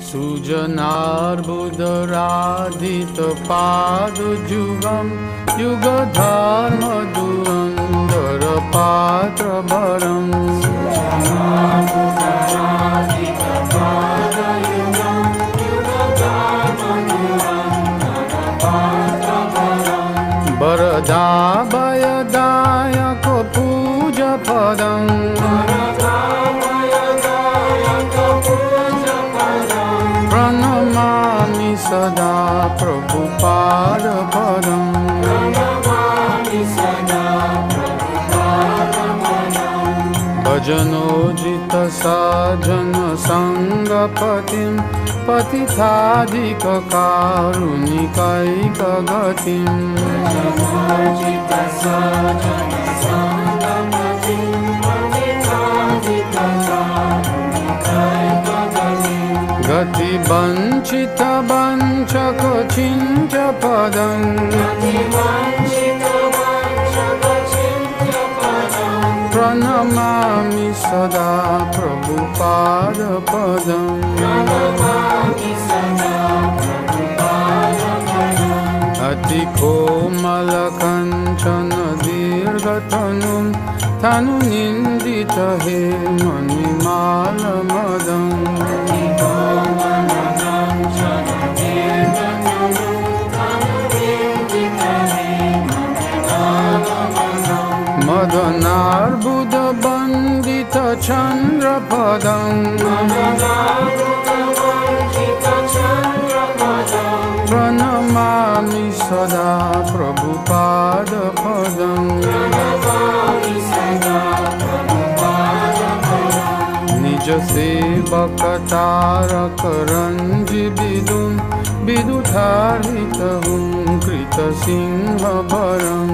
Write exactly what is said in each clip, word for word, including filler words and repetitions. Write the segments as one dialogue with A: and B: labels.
A: सुजनार्बुदराधितपादयुगं युगधर्मधुरन्धरपात्रभरम् वरदाभयदायकपूजपदम् प्रणमामि सदा प्रभुपादपदम् भजनोजित साजन संगपतिं पतिताधिककारुणिकैकगतिम् गतिवञ्चित वञ्चक चिञ्च पदम् प्रणमामि सदा प्रभुपादपदम् अतिकोमलकञ्चन दीर्घतनुं तनुनिन्दितहे मणिमालमदम् मदनार्बुदबन्दितचन्द्रपदम् प्रणमामि सदा प्रभुपादपदम् निज सेवकतारकरञ्जिविदुं विदुधारितहुं कृतसिंहवरम्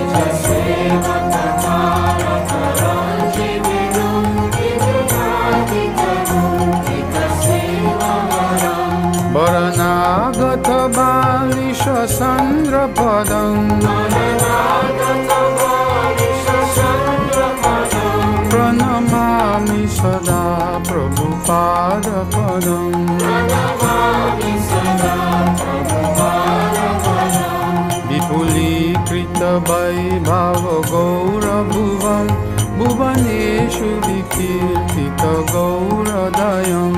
A: वरनागत बालिशचन्द्रपदम् प्रणमामि सदा प्रभुपादपदम् विपुलीकृत वैभव गौरभुवं भुवनेषु विकीर्तित गौरदयम्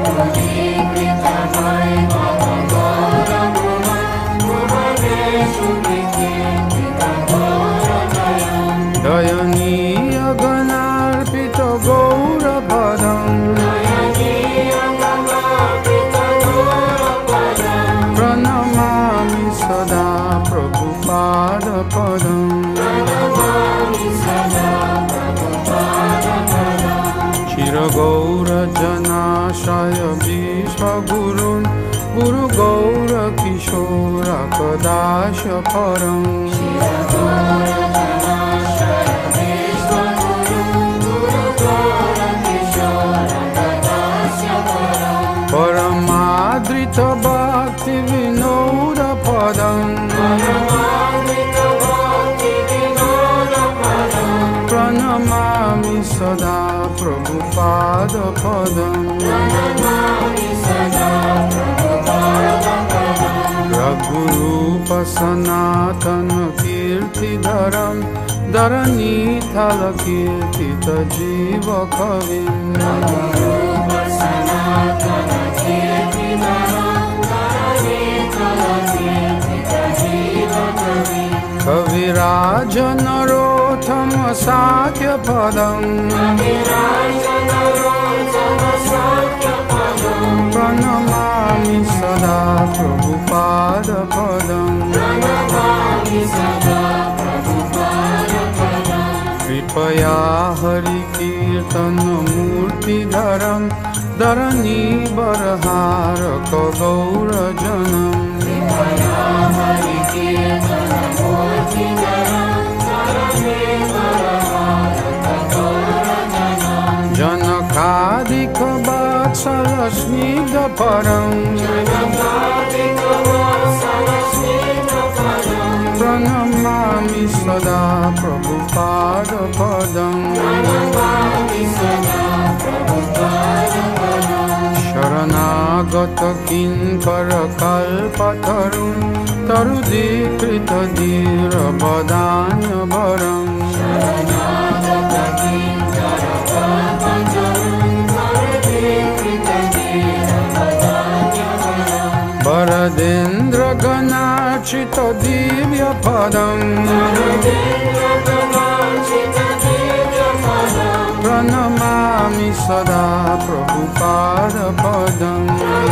A: दयनीय गणार्पित गौरपदम् प्रणमामि सदा प्रभुपादपदम् चिरगौरजनाशय विश्वगुरुं गुरुगौरकिशोरकदाश परम् परमादृत भक्ति विनोद पदम् प्रणमामि सदा प्रभुपादपदम् रघुरूप सनातन कीर्तिधरम् धरणीतल कीर्तित जीव कविम् कविराज नरोत्तम साख्य पदम् प्रणमामि सदा प्रभुपादपदम् कृपया हरि कीर्तन मूर्तिधरम् धरणी बरहारक गौरजनम् जनकादिक वत्सल स्निग्ध परम् प्रणमामि सदा प्रभुपादपदम् शरणागत गत किंकर कल्पतरुं तरुदीकृत धीर वदान्य वरम् वरदेन्द्र गणार्चित दिव्य पदम् प्रणमामि सदा प्रभुपाद पदम्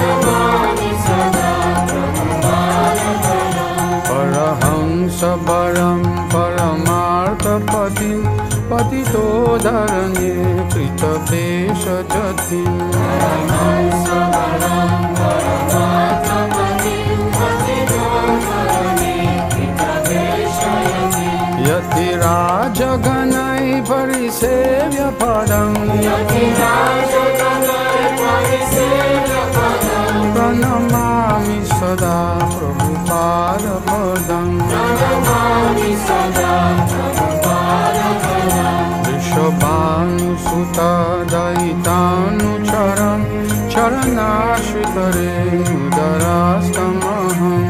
A: परहंस वरं परमार्थपतिं पतितोद्धरणे कृतपेशजतिम् यतिराजगणैः परिसेव्य पदम् प्रणमामि सदा प्रभुपादपदम् वृषभानुसुत दयितानुचरं चरणाश्रितरेणुदरास्तमहम्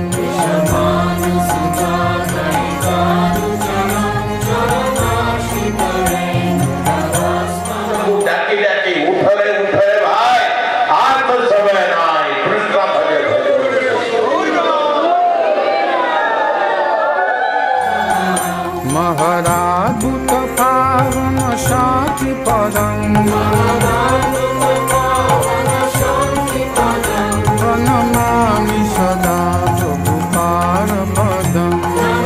A: महदाद्भुत पावन शान्ति पदम् प्रणमामि सदा प्रभुपाद पदम्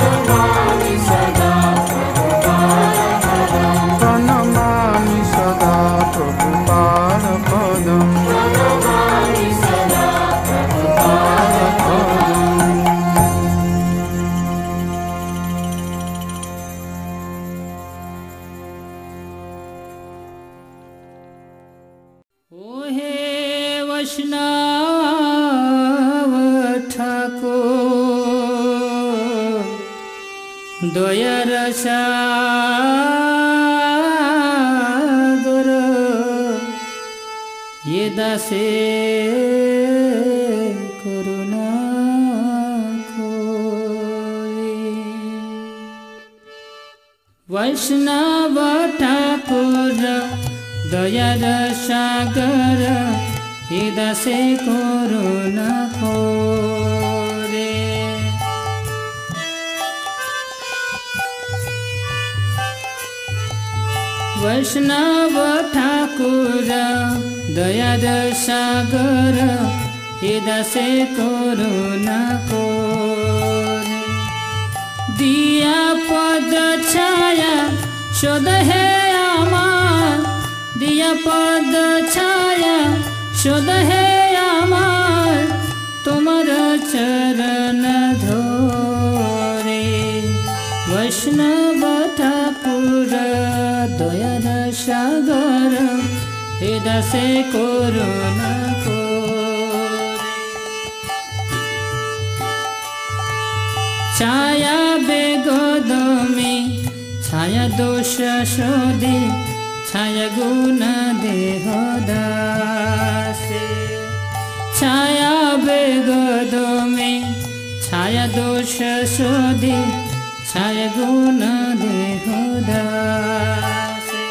A: प्रणमामि सदा प्रभुपाद पदम्
B: दयार सागर ये दासे करुणा कोरे वैष्णव ठाकुर दयार सागर ये दासे करुणा कोरे वैष्णव ठाकुर दयाद सागर हे दासे करुणा कोरे दिया पद छाया शोध हे आमार दिया पद छाया शोध हे आमार तुम्हार चरण धोरे वैष्णव ठाकुर दयार सागर हे दासे करुणा कोरे छाया बेगदमी छाया दोष शोधि छाया गुण देह दासे छाया बेगदमी छाया दोष शोधि छाया गुण देह दासे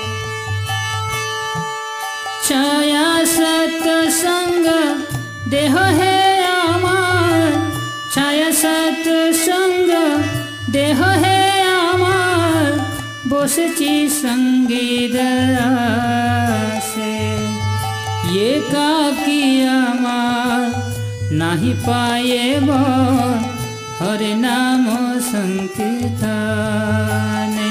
B: छाया सत्संग देह हे आमार छाया सत्संग देह हे आमार बसेछि संगीत आसे एकाकी आमार नाही पाएब हरे नाम संकीर्तने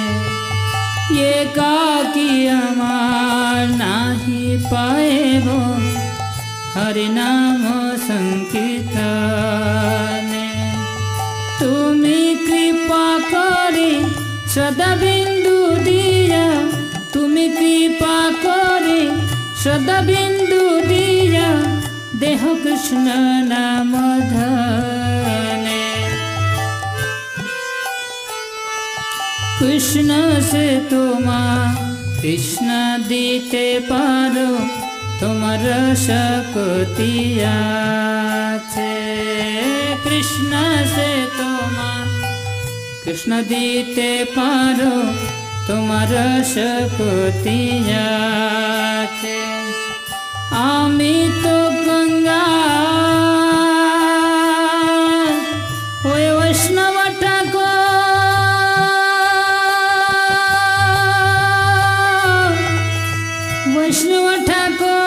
B: एकाकी आमार नाही पाएब हरे नाम संकीर्तने तुमी कृपा करे सदा बिंदु दिया तुमी कृपा करे सदा बिंदु दिया देह कृष्ण नाम धने कृष्ण से तुमा कृष्ण दीते पारो তোমার শক্তি আছে কৃষ্ণ সে তোমার কৃষ্ণ দিতে পারো তোমার শক্তি আছে আমি তো গঙ্গা ওই বৈষ্ণব ঠাকুর বৈষ্ণব ঠাকুর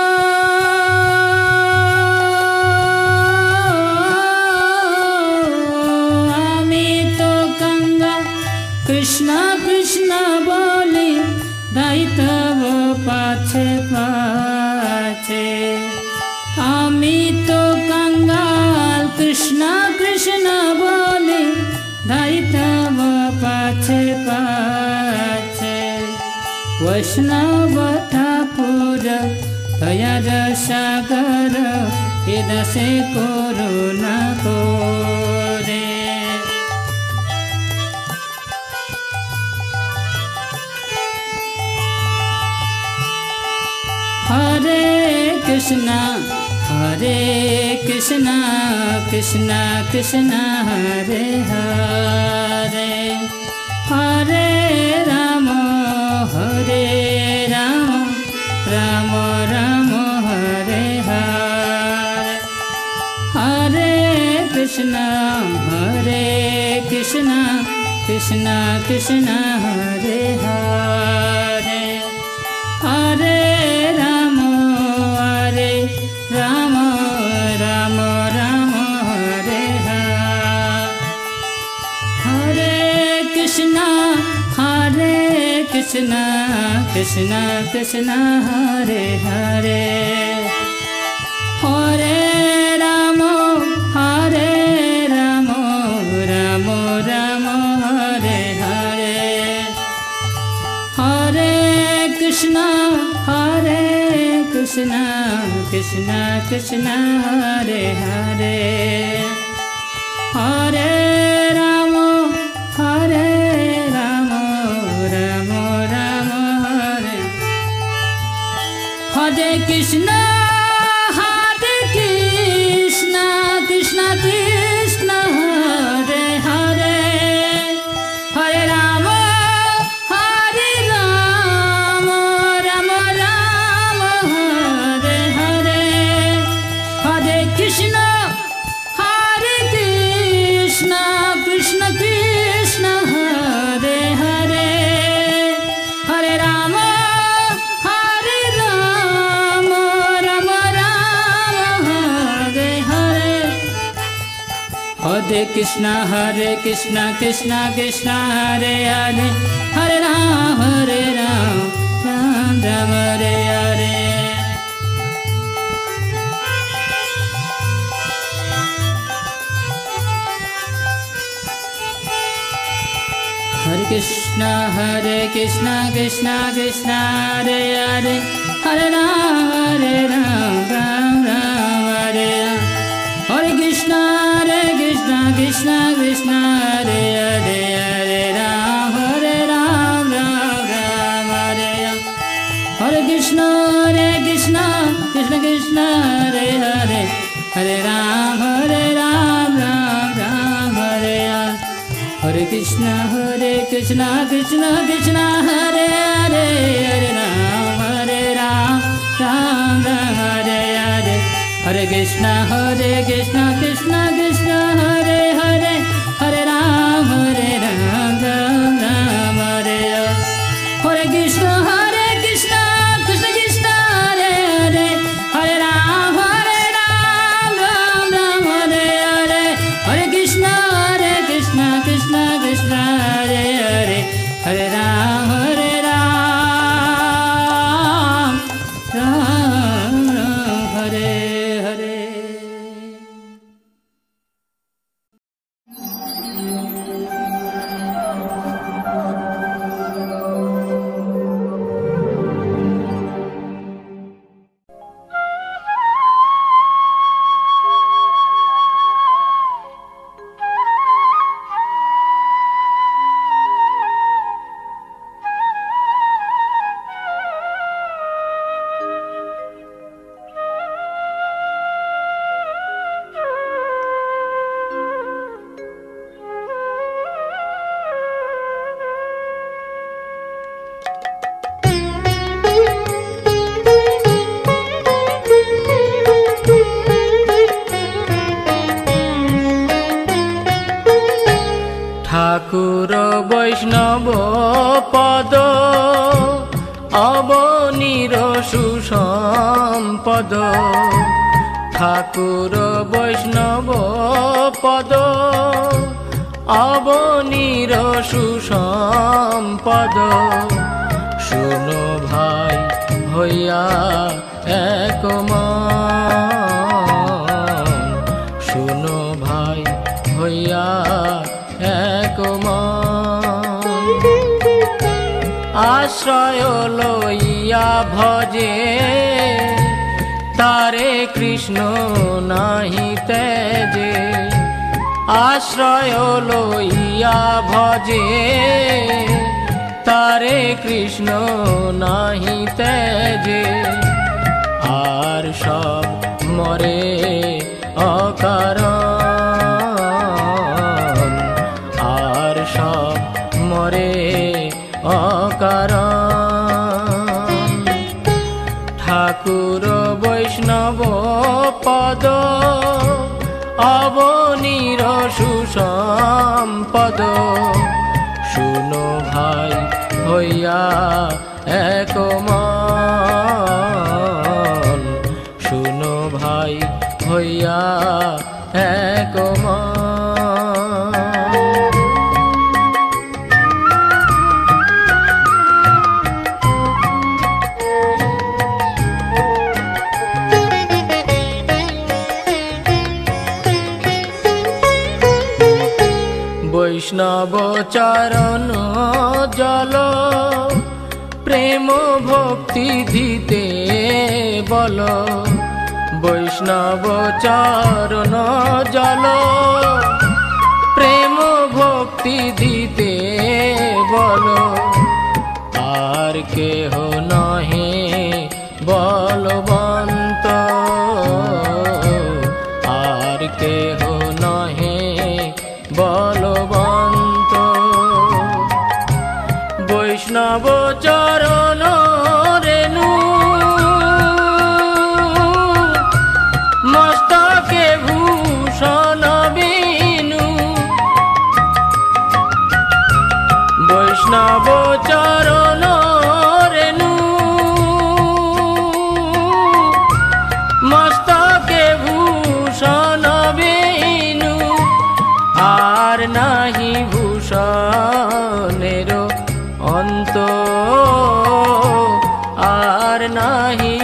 B: আমি তো গঙ্গা কৃষ্ণ কৃষ্ণ বলি দায়িত্ব পাছে পাছে আমি তো কাঙ্গাল কৃষ্ণ কৃষ্ণ বলি দায়িত্ব পাছে পাছে বৈষ্ণব ঠাকুর দয়ার সাগর এদাসে করুণা করে हरे कृष्णा हरे कृष्णा कृष्णा कृष्णा हरे हरे हरे राम हरे राम राम राम हरे हरे हरे कृष्णा हरे कृष्णा कृष्णा कृष्णा हरे हरे हरे राम हरे राम राम राम हरे हरे कृष्णा हरे कृष्णा कृष्णा कृष्णा हरे हरे हरे राम हरे राम राम राम हरे हरे हरे कृष्णा हरे कृष्णा कृष्णा कृष्णा हरे हरे हरे राम हरे राम राम राम हरे हरे कृष्णा हरे कृष्णा कृष्णा कृष्णा हरे हरे हरे राम हरे राम राम राम हरे हरे हरे कृष्णा हरे कृष्णा कृष्ण कृष्ण हरे हरे हरे राम हरे राम राम राम हरे हरे हरे कृष्णा हरे कृष्णा कृष्णा कृष्णा हरे हरे हरे राम हरे राम राम राम हरे हरे हरे कृष्णा हरे कृष्णा कृष्णा कृष्णा हरे हरे हरे राम हरे राम राम राम हरे राम हरे कृष्णा हरे कृष्णा कृष्णा कृष्णा हरे हरे हरे राम हरे राम राम राम हरे राम हरे कृष्णा हरे कृष्णा कृष्ण कृष्ण हरे हरे हरे राम हरे राम राम राम हरे राम हरे कृष्णा हरे कृष्णा कृष्ण कृष्ण हरे हरे हरे राम हरे राम राम राम हरे हरे हरे कृष्णा हरे कृष्णा कृष्ण कृष्ण हरे हरे हरे राम हरे राम राम राम हरे हरे कृष्णा हरे कृष्णा कृष्ण कृष्ण हरे हरे हरे राम हरे राम राम राम हरे हरे हरे कृष्णा हरे कृष्णा कृष्ण कृष्ण हरे हरे हरे राम हरे राम राम राम हरे हरे
C: বৈষ্ণব পদ অবনীর সুসম্পদ ঠাকুর বৈষ্ণব পদ অবনীর সুসম্পদ শুনো ভাই হইয়া এক মন শুনো ভাই হইয়া এক মন আশ্রয় লইয়া ভজে তারে কৃষ্ণ নাহি তেজে আশ্রয় লইয়া ভজে তারে কৃষ্ণ নাহি তেজে আর সব মরে অকারণ আর সব মরে অকারণ ঠাকুর বৈষ্ণব পদ অবনীর সুসম্পদ শুনো ভাই হইয়া এক মন শুনো ভাই হইয়া এক মন বৈষ্ণব চরণ জল প্রেম ভক্তি দিতে বল বৈষ্ণব চরণ জল প্রেম ভক্তি দিতে বল আর কেহ নহে বলবন্ত আর কেহ নহে বলবন্ত বৈষ্ণব চরণ রেণু মস্তকে ভূষণ বিনু বৈষ্ণব চরণ রেণু মস্তকে ভূষণ বিনু আর নাহি ভূষণের অন্ত আর নাহি